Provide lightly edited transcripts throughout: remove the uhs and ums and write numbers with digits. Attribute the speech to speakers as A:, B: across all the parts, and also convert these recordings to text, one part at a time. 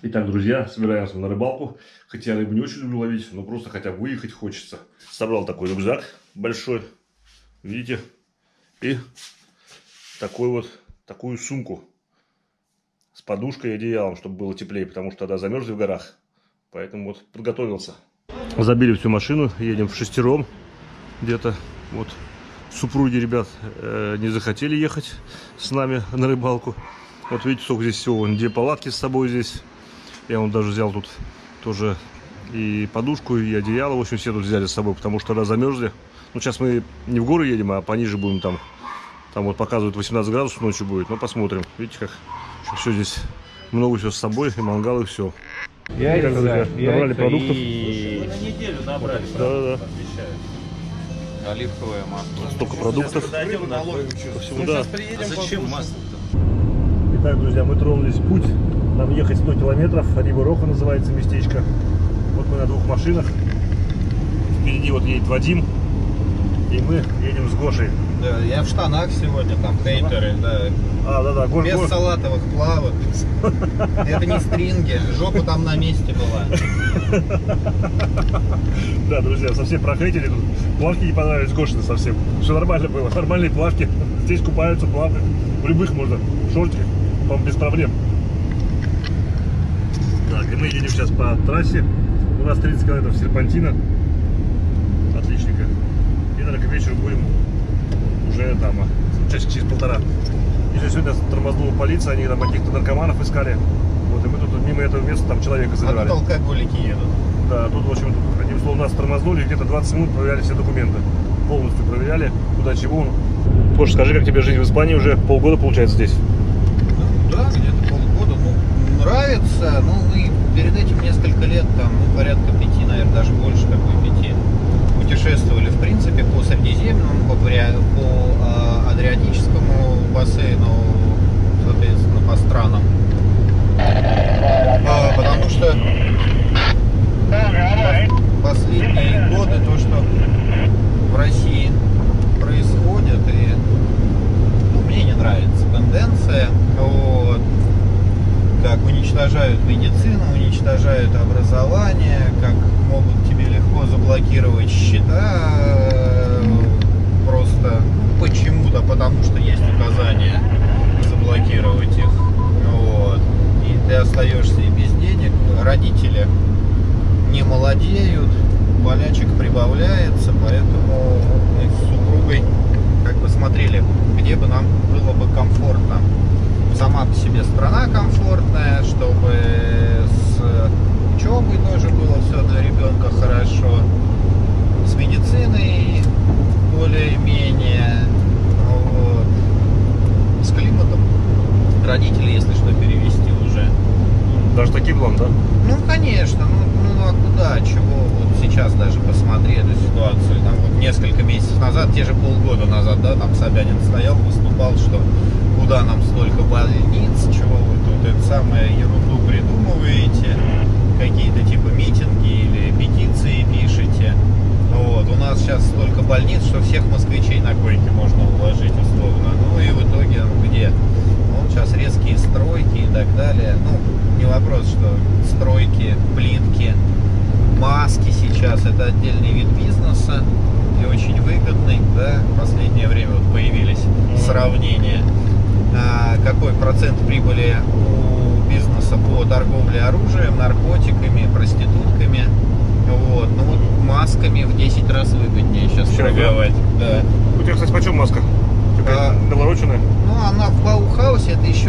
A: Итак, друзья, собираемся на рыбалку. Хотя я рыбу не очень люблю ловить, но просто хотя бы выехать хочется. Собрал такой рюкзак большой, видите, и такую сумку с подушкой и одеялом, чтобы было теплее, потому что тогда замерзли в горах. Поэтому вот подготовился. Забили всю машину, едем вшестером где-то. Вот супруги ребят не захотели ехать с нами на рыбалку. Вот видите, сколько здесь всего. Вон, 2 палатки с собой здесь. Я вам даже взял тут тоже и подушку, и одеяло. В общем, все тут взяли с собой, потому что тогда замерзли. Ну, сейчас мы не в горы едем, а пониже будем там. Там вот показывают 18 градусов ночью будет. Но посмотрим. Видите, как все здесь много всего с собой, и мангал, и все.
B: Яйца,
A: набрали продуктов.
B: И... На неделю набрали.
A: Да.
B: Оливковое масло.
A: Столько продуктов. Ко всему, да.
B: А зачем масло-то?
A: Итак, друзья, мы тронулись в путь. Нам ехать 100 километров. Риба-Роха называется местечко. Вот мы на 2 машинах. Впереди вот едет Вадим. И мы едем с Гошей.
B: Да, я в штанах сегодня, там хейтеры, да.
A: Да.
B: Без салатовых плавок. Это не стринги. Жопа там на месте была.
A: Да, друзья, совсем прохейтили. Тут плавки не понравились Гошины совсем. Все нормально было. Нормальные плавки. Здесь купаются, плавают. В любых можно. Шортиках, по-моему, без проблем. Так, и мы едем сейчас по трассе. У нас 30 километров серпантина. Отличненько. И, наверное, к вечеру будем уже там, часик через 1,5. Или сегодня тормознула полиция, они там каких-то наркоманов искали. Вот, и мы тут мимо этого места там человека забирали.
B: А тут алкоголики едут.
A: Да, тут, в общем, одним словом, нас тормознули, где-то 20 минут проверяли все документы. Полностью проверяли, куда чего. Гош, скажи, как тебе жизнь в Испании уже полгода, получается, здесь?
B: Ну, да, где-то полгода. Ну, нравится. Ну, мы перед этим несколько лет, там, ну, порядка 5, наверное, даже больше, такой 5. Путешествовали, в принципе, по Средиземному, по Адриатическому бассейну, соответственно, по странам. Потому что последние годы то, что в России происходит, и ну, мне не нравится тенденция, вот, как уничтожают медицину, уничтожают образование, как могут тебе легко заблокировать счета, просто почему-то, потому что есть указание заблокировать их, вот, и ты остаешься и без денег, родители не молодеют, болячек прибавляется, поэтому мы с супругой как бы смотрели, где бы нам было бы комфортно. Сама по себе страна комфортная, чтобы с учебой тоже было все для ребенка хорошо, с медициной более-менее, вот. С климатом родители, если что, перевести уже.
A: Даже таким план, да?
B: Ну, конечно, ну а куда, чего, вот сейчас даже посмотри эту ситуацию, там вот несколько месяцев назад, те же полгода назад, да, там Собянин стоял, выступал, что куда нам столько больниц, чего вы тут это самое ерунду придумываете, какие-то типа митинги или петиции пишете. Вот, у нас сейчас столько больниц, что всех москвичей на койке можно уложить условно. Ну и в итоге где? Вот сейчас резкие стройки и так далее. Ну, не вопрос, что стройки, плитки, маски сейчас это отдельный вид бизнеса и очень выгодный, да, в последнее время вот появились сравнения. Какой процент прибыли у бизнеса по торговле оружием, наркотиками, проститутками. Вот, ну вот масками в 10 раз выгоднее сейчас торговать. Да.
A: У тебя, кстати, почем маска? Навороченная?
B: Ну, она в Баухаусе, это еще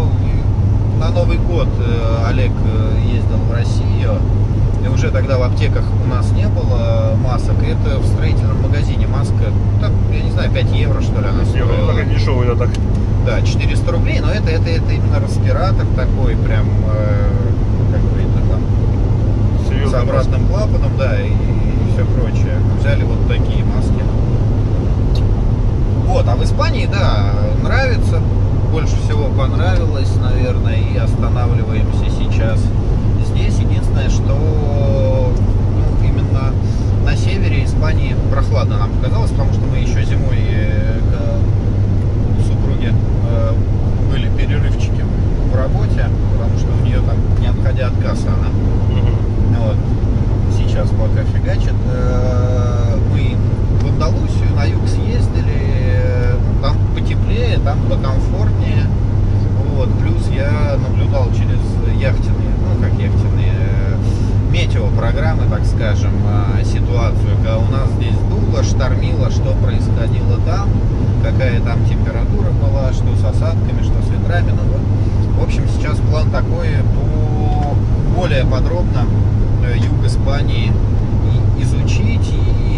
B: на Новый год Олег ездил в Россию. И уже тогда в аптеках у нас не было масок. И это в строительном магазине маска, так, я не знаю, 5 евро что ли она стоила.
A: Такая дешевая, да, так.
B: Да, 400 рублей, но это именно респиратор такой, прям, как бы это там, серьезно, с обратным клапаном, да, и все прочее. Взяли вот такие маски. Вот, а в Испании, да, нравится, больше всего понравилось, наверное, и останавливаемся сейчас здесь. Единственное, что ну, именно на севере Испании прохладно нам показалось, потому что мы еще зимой у супруги были перерывчики в работе, потому что у нее там, не отходя скажем, ситуацию, когда у нас здесь дуло, штормило, что происходило там, какая там температура была, что с осадками, что с ветрами. Ну, вот. В общем, сейчас план такой, более подробно юг Испании изучить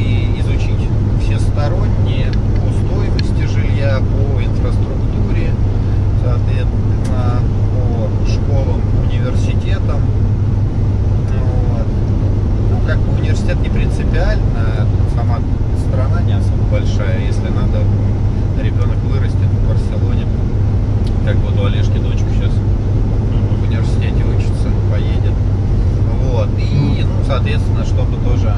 B: всесторонне по стоимости жилья, по инфраструктуре, соответственно, по школам, университетам. Вот. Ну, как бы университет не принципиально, сама страна не особо большая, если надо, ребенок вырастет в Барселоне, как вот у Олежки дочка сейчас в университете учится, поедет. Вот. И, ну, соответственно, чтобы тоже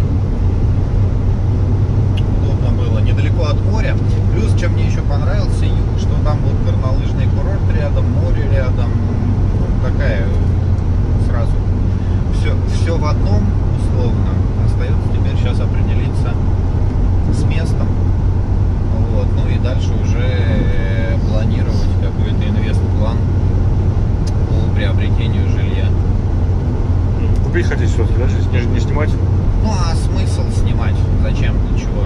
B: удобно было, недалеко от моря. Плюс, чем мне еще понравился юг, что там вот горнолыжный курорт рядом, море рядом, ну, такая сразу все в одном, условно. Остается теперь сейчас определиться с местом. Вот. Ну и дальше уже планировать какой-то инвест-план по приобретению жилья.
A: Купить хотите все-таки, да? Не снимать?
B: Ну а смысл снимать? Зачем? Для чего?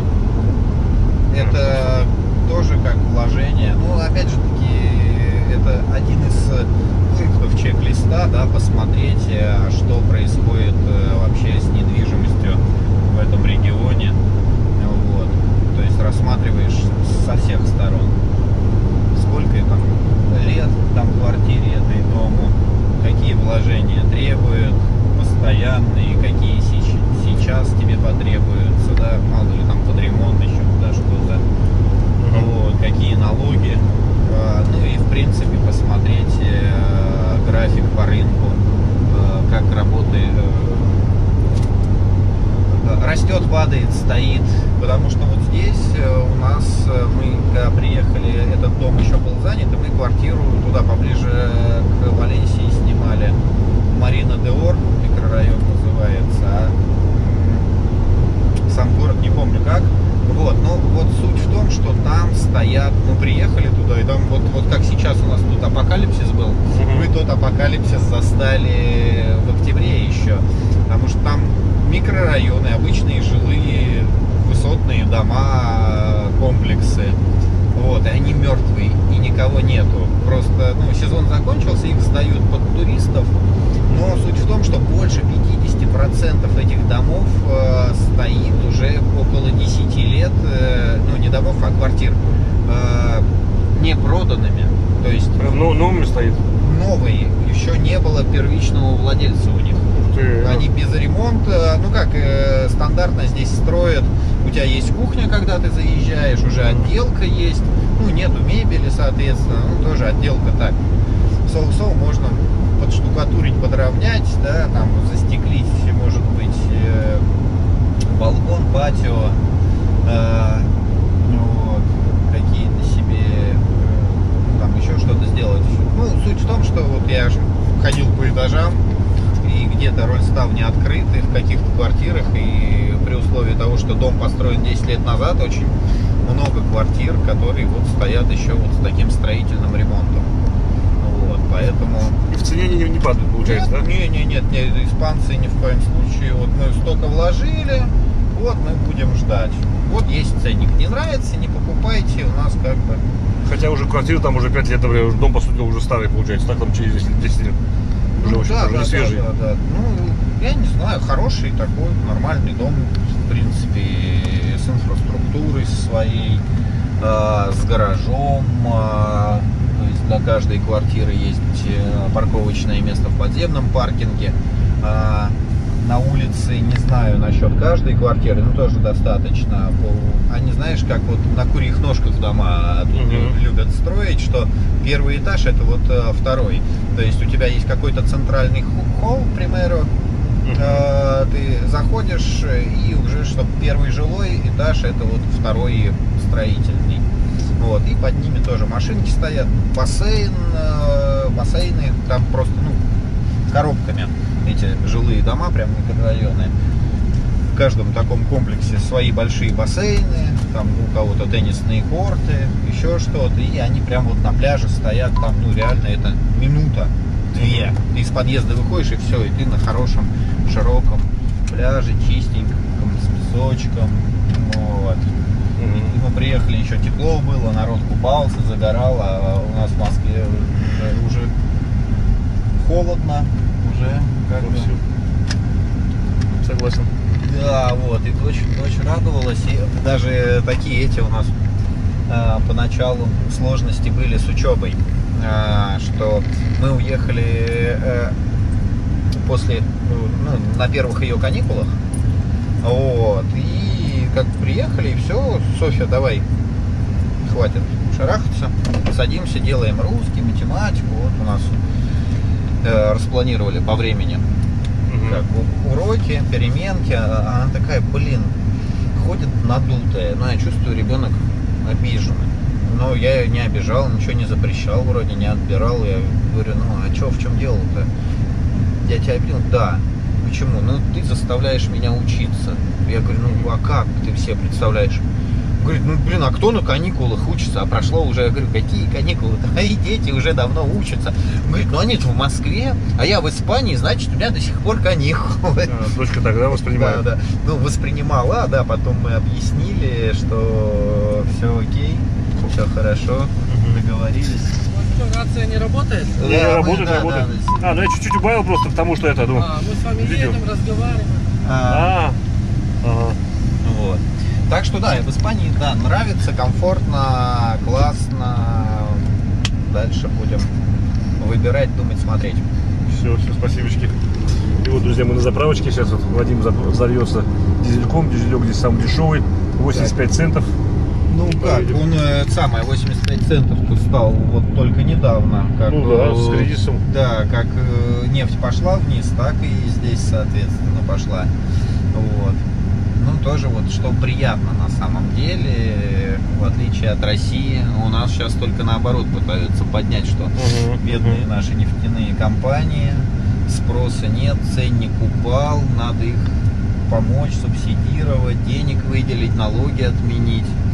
B: Это тоже как вложение. Ну, опять же таки, это один из пунктов чек-листа, да, посмотреть, что происходит вообще с недвижимостью в этом регионе. Вот. То есть рассматриваешь со всех сторон. Сколько там лет там квартире этой дому, какие вложения требуют постоянные, какие сейчас тебе потребуются, да, мало ли там под ремонт еще, да, что-то, вот, какие налоги, ну и в принципе посмотреть график по рынку, как работает, растет, падает, стоит, потому что вот здесь у нас, мы когда приехали, этот дом еще был занят, и мы квартиру туда поближе к Валенсии снимали, Марина де Ор, микрорайон называется, а сам город не помню как. Вот, но вот суть в том, что там стоят, мы приехали туда, и там вот как сейчас у нас тут апокалипсис был, мы тот апокалипсис застали в октябре еще, потому что там микрорайоны, обычные жилые высотные дома, комплексы, вот, и они мертвые, и никого нету, просто, ну, сезон закончился, их сдают под туристов, но суть в том, что больше 50% этих домов стоит уже около 10 лет, ну не домов, а квартир, не проданными. То есть
A: прям новыми стоит?
B: Новые, еще не было первичного владельца у них. Они без ремонта, ну как стандартно здесь строят, у тебя есть кухня, когда ты заезжаешь, уже отделка есть, ну нету мебели, соответственно, ну тоже отделка так. Соусом можно подштукатурить, подровнять, да, там застеклить, может быть, балкон, патио, вот, какие-то себе, там еще что-то сделать. Ну, суть в том, что вот я же ходил по этажам, и где-то рольставни открыты в каких-то квартирах, и при условии того, что дом построен 10 лет назад, очень много квартир, которые вот стоят еще вот с таким строительным ремонтом. Вот, поэтому...
A: И в цене не падают, получается,
B: нет,
A: да?
B: Нет, испанцы ни в коем случае. Вот мы столько вложили, вот мы будем ждать. Вот есть ценник. Не нравится, не покупайте, у нас как бы...
A: Хотя уже квартира там уже 5 лет, например, дом, по сути, уже старый, получается, так, там через 10 лет. Уже,
B: Ну,
A: уже не свежий.
B: Да. Ну, я не знаю, хороший такой, нормальный дом, в принципе, с инфраструктурой своей, с гаражом. То есть для каждой квартиры есть парковочное место в подземном паркинге. На улице, не знаю насчет каждой квартиры, но тоже достаточно. Они, знаешь, как вот на курьих ножках дома тут любят строить, что первый этаж это вот второй. То есть у тебя есть какой-то центральный холл, к примеру, ты заходишь, и уже, чтобы первый жилой этаж это вот второй строительный. Вот, и под ними тоже машинки стоят, бассейны, там просто, ну, коробками эти жилые дома, прям микрорайоны. В каждом таком комплексе свои большие бассейны, там у кого-то теннисные корты, еще что-то, и они прям вот на пляже стоят, там, ну, реально это минута, две. Ты из подъезда выходишь, и все, и ты на хорошем, широком пляже, чистеньком, с песочком. Вот. И мы приехали, еще тепло было, народ купался, загорал, а у нас в Москве уже холодно, уже как бы...
A: Согласен.
B: Да, вот, и очень радовалась, и даже такие эти у нас поначалу сложности были с учебой, что мы уехали после, ну, на первых ее каникулах, вот, и как приехали, и все, Софья, давай, хватит шарахаться, садимся, делаем русский, математику, вот у нас распланировали по времени, как уроки, переменки, а она такая, блин, ходит надутая, но я чувствую, ребенок обиженный. Но я ее не обижал, ничего не запрещал, вроде не отбирал. Я говорю, ну а что, в чем дело-то? Я тебя обидел? Да. Почему? Ну ты заставляешь меня учиться. Я говорю, ну а как ты все представляешь? Говорит, ну блин, а кто на каникулах учится? А прошло уже, я говорю, какие каникулы? Твои дети уже давно учатся. Он говорит, ну они-то в Москве, а я в Испании, значит, у меня до сих пор каникулы.
A: Дочка тогда воспринимает.
B: Да, да. Ну, воспринимала, да, потом мы объяснили, что все окей, все хорошо, договорились.
C: Вот что, рация не работает?
A: Не,
B: Да,
A: работает,
B: да,
A: работает.
B: да,
A: Ну я чуть-чуть убавил просто, потому что это, ну...
C: Мы с вами
A: видео.
C: едем, разговариваем.
A: Ага.
B: Вот. Так что да, в Испании, да, нравится, комфортно, классно. Дальше будем выбирать, думать, смотреть.
A: Все, спасибочки. И вот, друзья, мы на заправочке. Сейчас вот Вадим зальется дизельком. Дизелек здесь самый дешевый, 85 центов.
B: Ну как, он самое 85 центов стал вот только недавно. Как,
A: Ну да, с кризисом.
B: Да, как нефть пошла вниз, так и здесь, соответственно, пошла. Вот. Ну, тоже вот, что приятно на самом деле, в отличие от России, у нас сейчас только наоборот пытаются поднять, что бедные наши нефтяные компании, спроса нет, ценник упал, надо их помочь, субсидировать, денег выделить, налоги отменить.